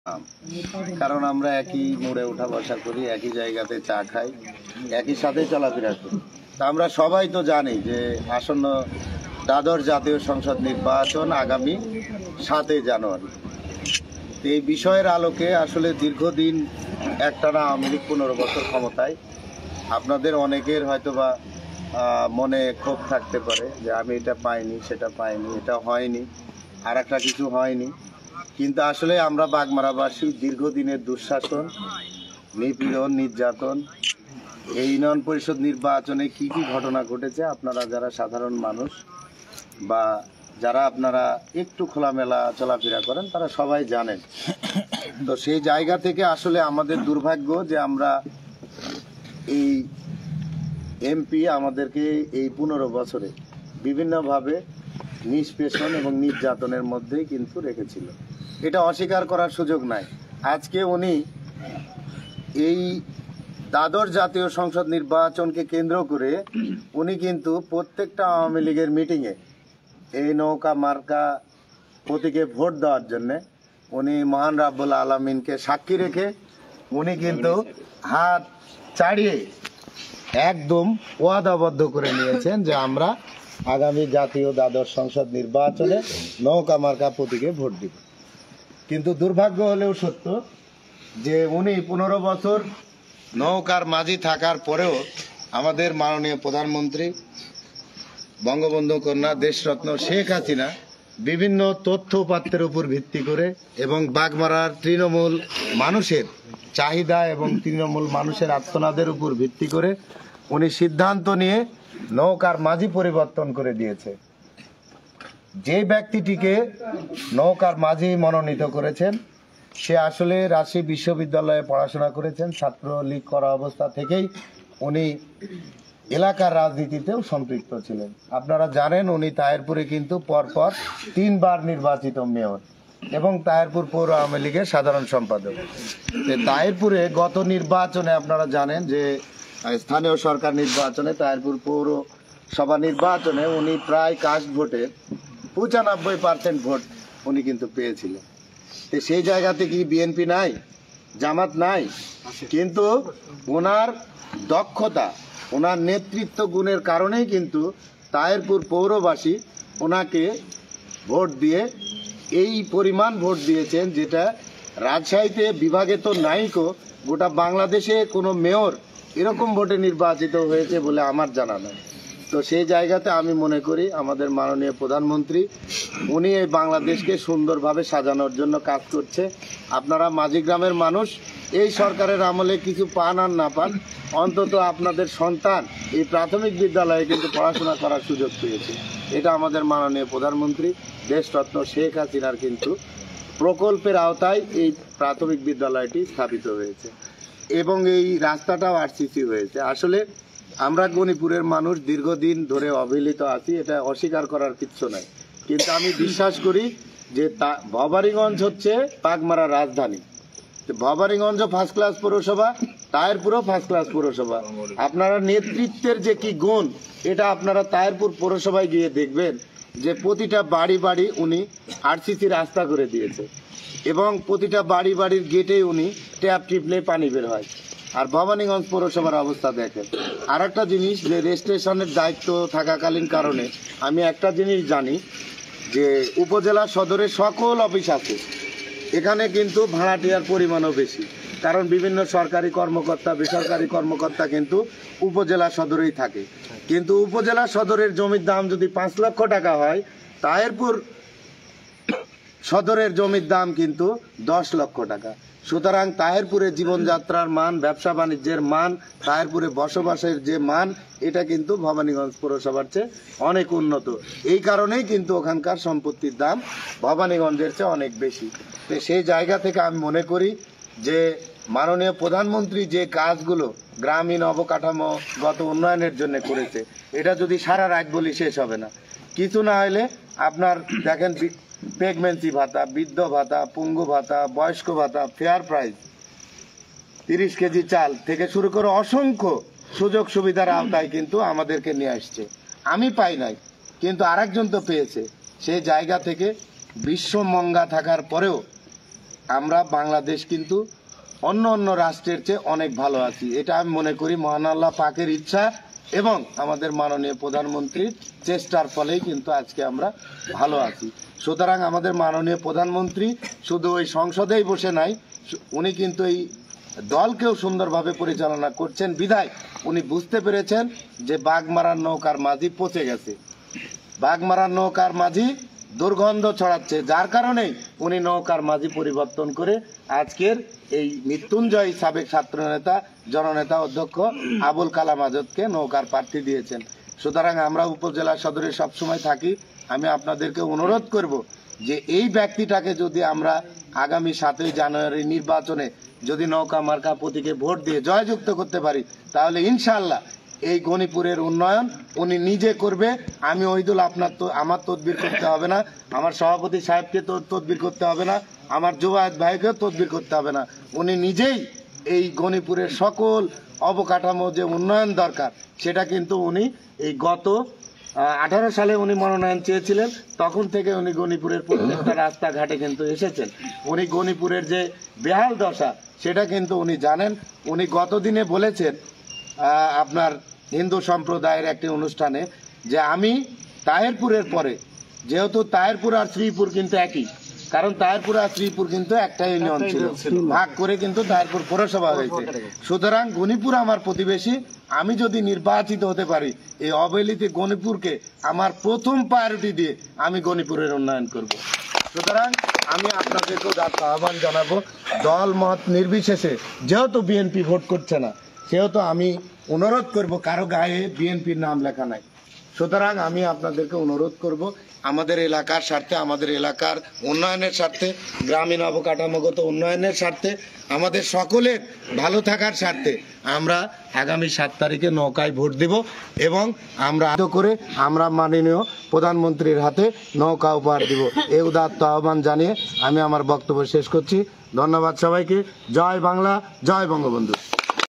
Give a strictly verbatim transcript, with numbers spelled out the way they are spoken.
কারণ আমরা একই মোড়ে উঠা বসা করি, একই জায়গাতে চা খাই, একই সাথে চলাফেরা করি। তা আমরা সবাই তো জানি যে আসন্ন দ্বাদশ জাতীয় সংসদ নির্বাচন আগামী সাতই জানুয়ারি। এই বিষয়ের আলোকে আসলে দীর্ঘদিন একটানা আওয়ামী লীগ পনেরো বছর ক্ষমতায়, আপনাদের অনেকের হয়তোবা মনে ক্ষোভ থাকতে পারে যে আমি এটা পাইনি, সেটা পাইনি, এটা হয়নি, আর একটা কিছু হয়নি। কিন্তু আসলে আমরা বাগমারাবাসী দীর্ঘদিনের দুঃশাসন, নিপীড়ন, নির্যাতন, এই ইউনিয়ন পরিষদ নির্বাচনে কি কি ঘটনা ঘটেছে আপনারা যারা সাধারণ মানুষ বা যারা আপনারা একটু খোলামেলা চলাফেরা করেন তারা সবাই জানেন। তো সেই জায়গা থেকে আসলে আমাদের দুর্ভাগ্য যে আমরা এই এমপি আমাদেরকে এই পনেরো বছরে বিভিন্নভাবে নিষ্পেষণ এবং নির্যাতনের মধ্যেই কিন্তু রেখেছিল। এটা অস্বীকার করার সুযোগ নাই। আজকে উনি এই দ্বাদশ জাতীয় সংসদ নির্বাচনকে কেন্দ্র করে উনি কিন্তু প্রত্যেকটা আওয়ামী লীগের মিটিংয়ে এই নৌকা মার্কা প্রতীকে ভোট দেওয়ার জন্যে উনি মহান রাব্বুল আলামিনকে সাক্ষী রেখে উনি কিন্তু হাত চাড়িয়ে একদম ওয়াদাবদ্ধ করে নিয়েছেন যে আমরা আগামী জাতীয় দ্বাদশ সংসদ নির্বাচনে নৌকা মার্কা প্রতীকে ভোট দিব। কিন্তু দুর্ভাগ্য হলেও সত্য যে উনি পনেরো বছর নৌকার মাঝি থাকার পরেও আমাদের মাননীয় প্রধানমন্ত্রী বঙ্গবন্ধু কন্যা দেশরত্ন শেখ হাসিনা বিভিন্ন তথ্য উপাত্তের উপর ভিত্তি করে এবং বাগমারার তৃণমূল মানুষের চাহিদা এবং তৃণমূল মানুষের আত্মনাদের উপর ভিত্তি করে উনি সিদ্ধান্ত নিয়ে নৌকার মাঝি পরিবর্তন করে দিয়েছে। যে ব্যক্তিটিকে নৌকার মাঝি মনোনীত করেছেন সে আসলে রাজশাহী বিশ্ববিদ্যালয়ে পড়াশোনা করেছেন, ছাত্রলীগ করা অবস্থা থেকেই উনি এলাকার রাজনীতিতেও সম্পৃক্ত ছিলেন। আপনারা জানেন উনি তাহেরপুরে কিন্তু পরপর তিনবার নির্বাচিত মেয়র এবং তাহেরপুর পৌর আওয়ামী লীগের সাধারণ সম্পাদক। তাহেরপুরে গত নির্বাচনে আপনারা জানেন যে স্থানীয় সরকার নির্বাচনে তাহেরপুর পৌরসভা নির্বাচনে উনি প্রায় কাস্ট ভোটে পঁচানব্বই পার্সেন্ট ভোট উনি কিন্তু পেয়েছিলেন। তো সেই জায়গাতে কি বিএনপি নাই, জামাত নাই, কিন্তু ওনার দক্ষতা, ওনার নেতৃত্ব গুণের কারণেই কিন্তু তাহেরপুর পৌরবাসী ওনাকে ভোট দিয়ে এই পরিমাণ ভোট দিয়েছেন যেটা রাজশাহীতে বিভাগে তো নাইকো, গোটা বাংলাদেশে কোনো মেয়র এরকম ভোটে নির্বাচিত হয়েছে বলে আমার জানা নাই। তো সেই জায়গাতে আমি মনে করি আমাদের মাননীয় প্রধানমন্ত্রী উনি এই বাংলাদেশকে সুন্দরভাবে সাজানোর জন্য কাজ করছে। আপনারা মাঝিগ্রামের মানুষ এই সরকারের আমলে কিছু পান আর না পান, অন্তত আপনাদের সন্তান এই প্রাথমিক বিদ্যালয়ে কিন্তু পড়াশোনা করার সুযোগ পেয়েছে। এটা আমাদের মাননীয় প্রধানমন্ত্রী দেশরত্ন শেখ হাসিনার কিন্তু প্রকল্পের আওতায় এই প্রাথমিক বিদ্যালয়টি স্থাপিত হয়েছে এবং এই রাস্তাটাও আরসিসি হয়েছে। আসলে আমরা গণিপুরের মানুষ দীর্ঘদিন ধরে অবহেলিত আছি, এটা অস্বীকার করার কিচ্ছু নাই। কিন্তু আমি বিশ্বাস করি যে ভবানীগঞ্জ হচ্ছে বাগমারার রাজধানী। ভবানীগঞ্জ ফার্স্ট ক্লাস পৌরসভা, তাহেরপুরও ফার্স্ট ক্লাস পৌরসভা। আপনারা নেতৃত্বের যে কি গুণ এটা আপনারা তাহেরপুর পৌরসভায় গিয়ে দেখবেন যে প্রতিটা বাড়ি বাড়ি উনি আরসিসি রাস্তা করে দিয়েছে এবং প্রতিটা বাড়ি বাড়ির গেটে উনি ট্যাপ টিপলে পানি বের হয়। আর ভবানীগঞ্জ পৌরসভার অবস্থা দেখেন। আর একটা জিনিস যে রেজিস্ট্রেশনের দায়িত্ব থাকাকালীন কারণে আমি একটা জিনিস জানি যে উপজেলা সদরের সকল অফিস আছে, এখানে কিন্তু ভাড়াটিয়ার পরিমাণও বেশি, কারণ বিভিন্ন সরকারি কর্মকর্তা বেসরকারি কর্মকর্তা কিন্তু উপজেলা সদরেই থাকে। কিন্তু উপজেলা সদরের জমির দাম যদি পাঁচ লক্ষ টাকা হয়, তাহেরপুর সদরের জমির দাম কিন্তু দশ লক্ষ টাকা। সুতরাং তাহেরপুরে জীবনযাত্রার মান, ব্যবসা বাণিজ্যের মান, তাহেরপুরে বসবাসের যে মান, এটা কিন্তু ভবানীগঞ্জ পৌরসভার চেয়ে অনেক উন্নত। এই কারণেই কিন্তু ওখানকার সম্পত্তির দাম ভবানীগঞ্জের চেয়ে অনেক বেশি। তো সেই জায়গা থেকে আমি মনে করি যে মাননীয় প্রধানমন্ত্রী যে কাজগুলো গ্রামীণ অবকাঠামোগত উন্নয়নের জন্য করেছে, এটা যদি সারা রাত বলি শেষ হবে না। কিছু না হলে আপনার দেখেন প্রেগন্যান্সি ভাতা, বৃদ্ধ ভাতা, পঙ্গু ভাতা, বয়স্ক ভাতা, ফেয়ার প্রাইস, তিরিশ কেজি চাল থেকে শুরু করে অসংখ্য সুযোগ সুবিধার আওতায় কিন্তু আমাদেরকে নিয়ে আসছে। আমি পাই নাই, কিন্তু আরেকজন তো পেয়েছে। সেই জায়গা থেকে বিশ্বমঙ্গা থাকার পরেও আমরা বাংলাদেশ কিন্তু অন্য অন্য রাষ্ট্রের চেয়ে অনেক ভালো আছি। এটা আমি মনে করি মহান আল্লাহ পাকের ইচ্ছা এবং আমাদের মাননীয় প্রধানমন্ত্রীর চেষ্টার ফলেই কিন্তু আজকে আমরা ভালো আছি। সুতরাং আমাদের মাননীয় প্রধানমন্ত্রী শুধু ওই সংসদেই বসে নাই, উনি কিন্তু এই দলকেও সুন্দরভাবে পরিচালনা করছেন বিধায় উনি বুঝতে পেরেছেন যে বাঘমারার নৌকার মাঝি পচে গেছে, বাঘমারার নৌকার মাঝি দুর্গন্ধ ছড়াচ্ছে, যার কারণেই উনি নৌকার মাঝি পরিবর্তন করে আজকের এই মৃত্যুঞ্জয় সাবেক ছাত্র নেতা জননেতা অধ্যক্ষ আবুল কালাম আজাদকে নৌকার প্রার্থী দিয়েছেন। সুতরাং আমরা উপজেলা সদরে সবসময় থাকি। আমি আপনাদেরকে অনুরোধ করব যে এই ব্যক্তিটাকে যদি আমরা আগামী সাতই জানুয়ারি নির্বাচনে যদি নৌকা মার্কা প্রতীকে ভোট দিয়ে জয়যুক্ত করতে পারি, তাহলে ইনশাআল্লাহ এই গণিপুরের উন্নয়ন উনি নিজে করবে। আমি ওইদুল আপনার তো আমার তদবির করতে হবে না, আমার সভাপতি সাহেবকে তো তদবির করতে হবে না, আমার জুবায়েদ ভাইকেও তদবির করতে হবে না। উনি নিজেই এই গণিপুরের সকল অবকাঠামো যে উন্নয়ন দরকার সেটা কিন্তু উনি এই গত আঠারো সালে উনি মনোনয়ন চেয়েছিলেন, তখন থেকে উনি গণিপুরের প্রত্যেকটা রাস্তাঘাটে কিন্তু এসেছেন। উনি গণিপুরের যে বেহাল দশা সেটা কিন্তু উনি জানেন। উনি গত দিনে বলেছেন আপনার হিন্দু সম্প্রদায়ের একটি অনুষ্ঠানে যে আমি তাহেরপুরের পরে, যেহেতু তাহেরপুর আর শ্রীপুর কিন্তু একই, কারণ তাহেরপুর আর শ্রীপুর কিন্তু একটা ইউনিয়ন ছিল, ভাগ করে কিন্তু তাহেরপুর পৌরসভা হয়েছে। সুতরাং গণিপুর আমার প্রতিবেশী, আমি যদি নির্বাচিত হতে পারি এই অবহেলিত গণিপুরকে আমার প্রথম প্রায়োরিটি দিয়ে আমি গণিপুরের উন্নয়ন করব। সুতরাং আমি আপনাদেরকেও আহ্বান জানাবো, দল মত নির্বিশেষে, যেহেতু বিএনপি ভোট করছে না সেহেতু আমি অনুরোধ করব, কারো গায়ে বিএনপির নাম লেখা নাই। সুতরাং আমি আপনাদেরকে অনুরোধ করব আমাদের এলাকার স্বার্থে, আমাদের এলাকার উন্নয়নের স্বার্থে, গ্রামীণ অবকাঠামোগত উন্নয়নের স্বার্থে, আমাদের সকলের ভালো থাকার স্বার্থে আমরা আগামী সাত তারিখে নৌকায় ভোট দেব এবং আমরা করে আমরা মাননীয় প্রধানমন্ত্রীর হাতে নৌকা উপহার দিব। এই উদাত্ত আহ্বান জানিয়ে আমি আমার বক্তব্য শেষ করছি। ধন্যবাদ সবাইকে। জয় বাংলা, জয় বঙ্গবন্ধু।